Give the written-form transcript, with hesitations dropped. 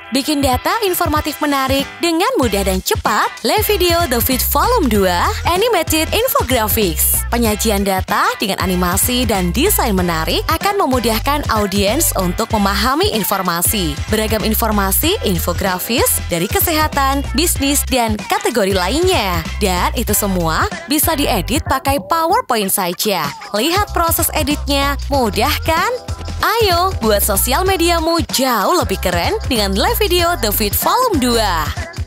Bikin data informatif menarik dengan mudah dan cepat. Live Video The Feed Volume 2 Animated Infographics. Penyajian data dengan animasi dan desain menarik akan memudahkan audiens untuk memahami informasi. Beragam informasi infografis dari kesehatan, bisnis, dan kategori lainnya. Dan itu semua bisa diedit pakai PowerPoint saja. Lihat proses editnya, mudah kan? Ayo, buat sosial mediamu jauh lebih keren dengan Live Video The Feed Volume 2.